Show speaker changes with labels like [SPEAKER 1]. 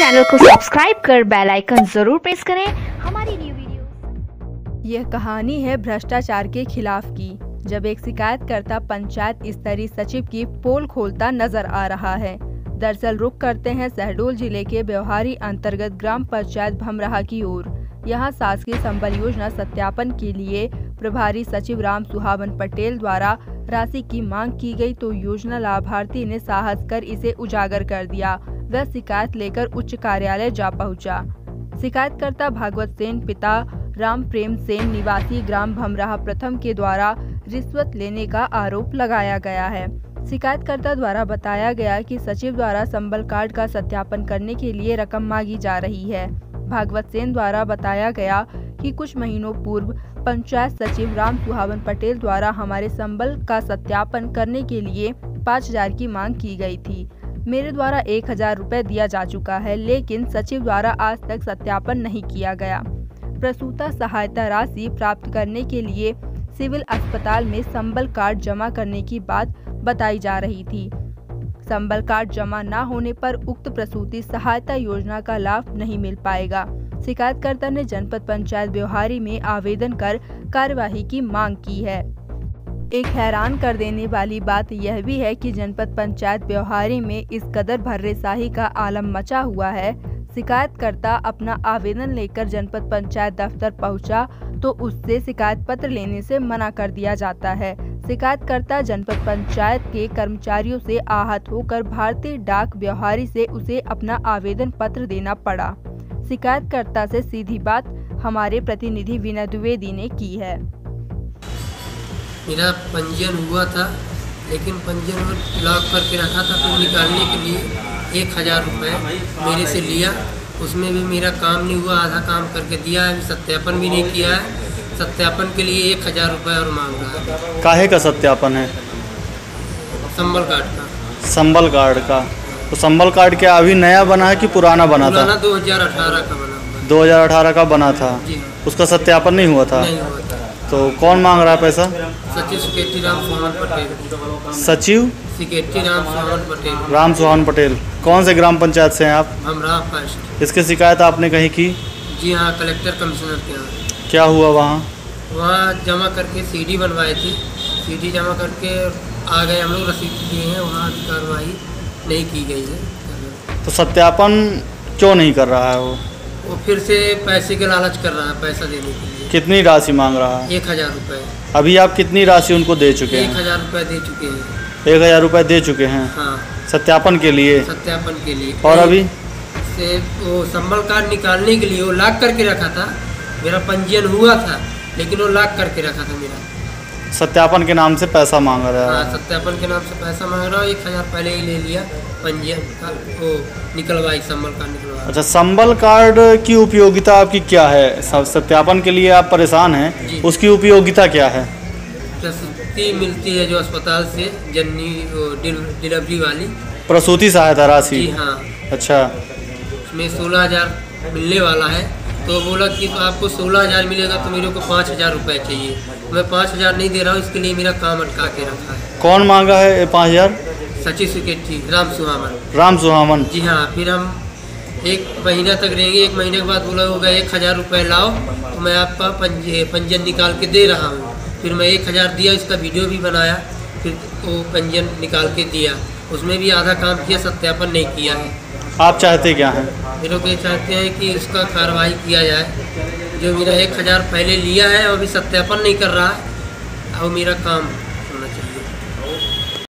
[SPEAKER 1] Channel को subscribe कर bell icon जरूर प्रेस करें हमारी न्यू वीडियो।
[SPEAKER 2] यह कहानी है भ्रष्टाचार के खिलाफ की, जब एक शिकायतकर्ता पंचायत स्तरीय सचिव की पोल खोलता नजर आ रहा है। दरअसल रुख करते हैं शहडोल जिले के व्यवहारी अंतर्गत ग्राम पंचायत भमराहा की ओर। यहां शासकीय संबल योजना सत्यापन के लिए प्रभारी सचिव राम सुहावन पटेल द्वारा राशि की मांग की गई, तो योजना लाभार्थी ने साहस कर इसे उजागर कर दिया। वह शिकायत लेकर उच्च कार्यालय जा पहुंचा। शिकायतकर्ता भागवत सेन पिता राम प्रेम सेन निवासी ग्राम भमराहा प्रथम के द्वारा रिश्वत लेने का आरोप लगाया गया है। शिकायतकर्ता द्वारा बताया गया कि सचिव द्वारा संबल कार्ड का सत्यापन करने के लिए रकम मांगी जा रही है। भागवत सेन द्वारा बताया गया कि कुछ महीनों पूर्व पंचायत सचिव राम सुहावन पटेल द्वारा हमारे संबल का सत्यापन करने के लिए 5000 की मांग की गई थी। मेरे द्वारा 1000 रुपये दिया जा चुका है, लेकिन सचिव द्वारा आज तक सत्यापन नहीं किया गया। प्रसूता सहायता राशि प्राप्त करने के लिए सिविल अस्पताल में संबल कार्ड जमा करने की बात बताई जा रही थी। संबल कार्ड जमा न होने पर उक्त प्रसूति सहायता योजना का लाभ नहीं मिल पाएगा। शिकायतकर्ता ने जनपद पंचायत व्यवहारी में आवेदन कर कार्यवाही की मांग की है। एक हैरान कर देने वाली बात यह भी है कि जनपद पंचायत व्यवहारी में इस कदर भर्रेशाही का आलम मचा हुआ है। शिकायतकर्ता अपना आवेदन लेकर जनपद पंचायत दफ्तर पहुंचा तो उससे शिकायत पत्र लेने से मना कर दिया जाता है। शिकायतकर्ता जनपद पंचायत के कर्मचारियों से आहत होकर भारतीय डाक व्यवहारी से उसे अपना आवेदन पत्र देना पड़ा। शिकायतकर्ता से सीधी बात हमारे प्रतिनिधि विनय द्विवेदी ने की है।
[SPEAKER 3] मेरा पंजीयन हुआ था, लेकिन पंजीयन में लॉक करके रखा था, तो निकालने के लिए 1000 रुपये मेरे से लिया। उसमें भी मेरा काम नहीं हुआ, आधा काम करके दिया है, सत्यापन भी नहीं किया है। सत्यापन के लिए 1000 रुपये और मांग रहा है।
[SPEAKER 4] काहे का सत्यापन है?
[SPEAKER 3] संबल कार्ड का।
[SPEAKER 4] संबल कार्ड का? तो संबल कार्ड क्या अभी नया बना है कि पुराना बना था?
[SPEAKER 3] 2018 का बना।
[SPEAKER 4] 2018 का बना था।
[SPEAKER 3] जी।
[SPEAKER 4] उसका सत्यापन नहीं हुआ था?
[SPEAKER 3] नहीं हुआ था।
[SPEAKER 4] तो कौन मांग रहा है पैसा?
[SPEAKER 3] सचिव सेक्रेटरी राम सुहावन पटेल।
[SPEAKER 4] सचिव
[SPEAKER 3] सेक्रेटरी राम सुहावन पटेल।
[SPEAKER 4] राम सुहावन पटेल। कौन से ग्राम पंचायत से हैं आप?
[SPEAKER 3] भमराहा फर्स्ट।
[SPEAKER 4] इसकी शिकायत आपने कहीं की?
[SPEAKER 3] जी हाँ, कलेक्टर कमिश्नर के यहाँ।
[SPEAKER 4] क्या हुआ वहाँ?
[SPEAKER 3] वहाँ जमा करके सीडी बनवाई थी, सीडी जमा करके आ गए हम लोग, रसीद दिए हैं, वहाँ कार्रवाई नहीं की गई है।
[SPEAKER 4] तो सत्यापन क्यों नहीं कर रहा है
[SPEAKER 3] वो फिर से पैसे के लालच कर रहा है, पैसा देने के लिए।
[SPEAKER 4] कितनी राशि मांग रहा है?
[SPEAKER 3] 1000 रुपये।
[SPEAKER 4] अभी आप कितनी राशि उनको दे चुके हैं?
[SPEAKER 3] 1000 रुपये दे चुके हैं।
[SPEAKER 4] 1000 रुपये दे चुके हैं?
[SPEAKER 3] हाँ,
[SPEAKER 4] सत्यापन के लिए?
[SPEAKER 3] सत्यापन के लिए।
[SPEAKER 4] और अभी
[SPEAKER 3] से वो संबल कार्ड निकालने के लिए वो लॉक करके रखा था। मेरा पंजीयन हुआ था, लेकिन वो लॉक करके रखा था मेरा।
[SPEAKER 4] सत्यापन के नाम से पैसा मांग रहा है?
[SPEAKER 3] हाँ, सत्यापन के नाम से पैसा मांग रहा हूँ। 1000 पहले ही ले लिया, पंजीयन का वो निकलवाई, संबल कार्ड निकलवाई।
[SPEAKER 4] अच्छा, संबल कार्ड की उपयोगिता आपकी क्या है? सत्यापन के लिए आप परेशान हैं, उसकी उपयोगिता क्या है?
[SPEAKER 3] प्रसूति मिलती है जो अस्पताल से, जननी डिलीवरी वाली
[SPEAKER 4] प्रसूति सहायता राशि।
[SPEAKER 3] जी हाँ।
[SPEAKER 4] अच्छा,
[SPEAKER 3] उसमें 16000 मिलने वाला है, तो बोला कि तो आपको 16000 मिलेगा, तो मेरे को 5000 रुपये चाहिए। मैं 5000 नहीं दे रहा हूँ, इसके लिए मेरा काम अटका के रखा है।
[SPEAKER 4] कौन मांगा है 5000?
[SPEAKER 3] सचिव सेक्रेटरी राम सुहावन।
[SPEAKER 4] राम सुहावन।
[SPEAKER 3] जी हाँ। फिर हम 1 महीना तक रहेंगे, 1 महीने के बाद बोला होगा 1000 रुपये लाओ, तो मैं आपका पंजीयन निकाल के दे रहा हूँ। फिर मैं 1000 दिया, इसका वीडियो भी बनाया, फिर वो पंजीयन निकाल के दिया। उसमें भी आधा काम किया, सत्यापन नहीं किया है।
[SPEAKER 4] आप चाहते क्या हैं?
[SPEAKER 3] मेरे को ये चाहते हैं कि इसका कार्रवाई किया जाए। जो मेरा 1000 पहले लिया है, और अभी सत्यापन नहीं कर रहा है, और मेरा काम